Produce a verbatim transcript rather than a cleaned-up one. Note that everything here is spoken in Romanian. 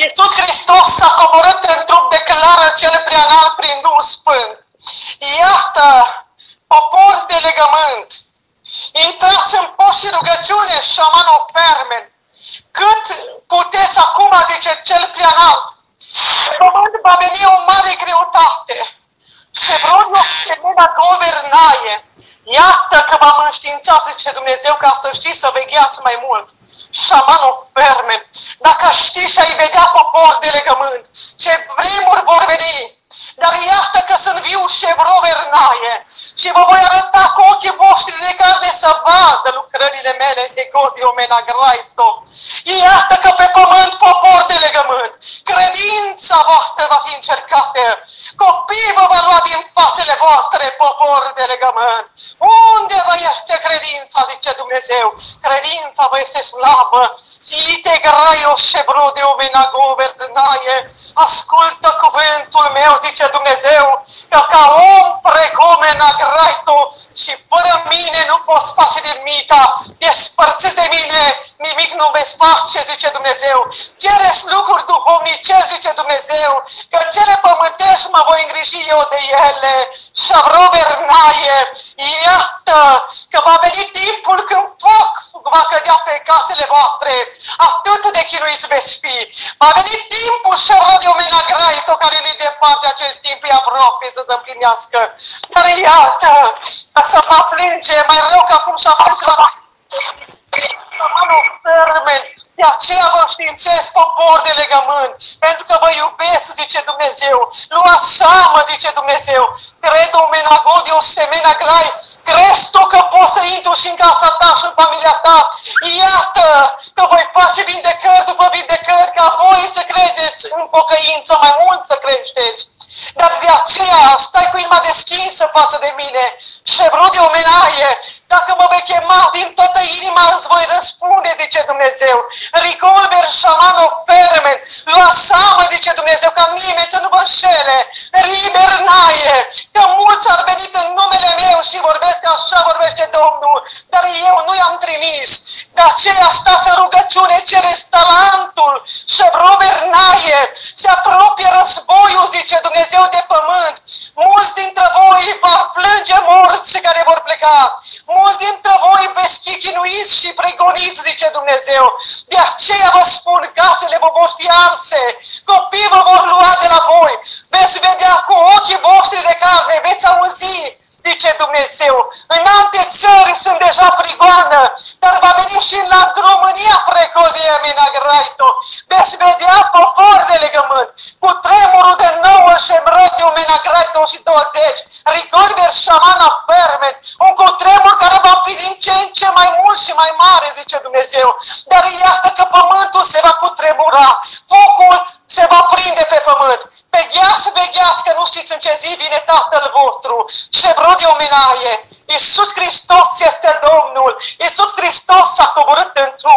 Iisus Hristos s-a coborât în trup, declară cel preanalt prin Duhul Sfânt. Iată, popor de legământ, intrați în post și rugăciune, șamanul Permen. Cât puteți acum, zice cel preanalt, pe pământ va veni o mare greutate. Se vrod o semenea guvernaie. Iată că v-am înștiințat, zice Dumnezeu, ca să știți să vegheați mai mult. Șamanul Permen, dacă știi și ai vedea popor de legământ, ce vremuri vor veni, dar iată că sunt viu și brovernaie și vă voi arăta cu ochii voștri de carne să vadă lucrările mele, Egodio Menagraito. Iată că pe pământ popor de legământ, credința voastră va fi încercată, copiii vă va lua din fațele voastre, popor de legământ. Unde vă este credința, zice Dumnezeu? Credința vă este slabă. Ite graio șebrodio Menagovernaie. Ascultă cuvântul meu, zice Dumnezeu, că ca om pregomena graitu și fără mine nu poți face nimica. Despărțiți de mine, nimic nu veți face, zice Dumnezeu. Cereți lucruri duhovnicești, zice Dumnezeu, că cele pământești mă voi îngriji eu de ele. Șabrovernaie, iată că va veni timpul când foc va cădea pe casele voastre. Atât de chinuiți veți fi. Va veni timpul, Șabrodio Menagraito, care nu-i departe, acest timp e aproape să se împlinească. Dar iată, să mă plânge, mai rău că acum s-a pus la Permen. De aceea vă științez, popor de legământ, pentru că vă iubesc, zice Dumnezeu. Luați seamă, zice Dumnezeu. Credo Menagodio semena glai. Crezi tu că poți să intru și în casa ta și în familia ta? Iată că voi face vindecări după vindecări, ca voi să credeți în pocăință, mai mult să creșteți. Dar de aceea stai cu inima deschisă față de mine. Șebrodio Menaie, dacă mă vei chema din toată inima, îți voi răspunde, zice Dumnezeu. Rigolber șamano Permen, lua seamă, zice Dumnezeu, ca nimeni să nu vă înșele. Ribernaie, că mulți ar venit în numele meu și vorbesc așa vorbește Domnul, dar eu nu i-am trimis. De aceea stați în rugăciune, cereți talentul. Șebrobernaie, se apropie războiul, zice Dumnezeu, de pământ. Mulți dintre voi vor plânge morți care vor pleca. Mulți dintre voi veți fi chinuiți și pregoniți, zice Dumnezeu. De aceea vă spun, casele vă vor fi arse, copiii vă vor lua de la voi, veți vedea cu ochii voștri de carne, veți auzi, zice Dumnezeu. În alte țări sunt deja prigoană, dar va veni și la România precodia Menagraito. Veți vedea popor de legământ, cu tremurul de nouă și Șemrodio Menagraito și douăzeci, Rigolber șamana Permen, un cutremur care va fi din ce în ce mai mult și mai mare, zice Dumnezeu. Dar iată că pământul se va cutremura, focul se va prinde pe pământ. Vegheați, vegheați, că nu știți în ce zi vine Tatăl vostru. Șebrodio Menaie, Iisus Hristos este Domnul, Iisus Hristos s-a coborât în trup.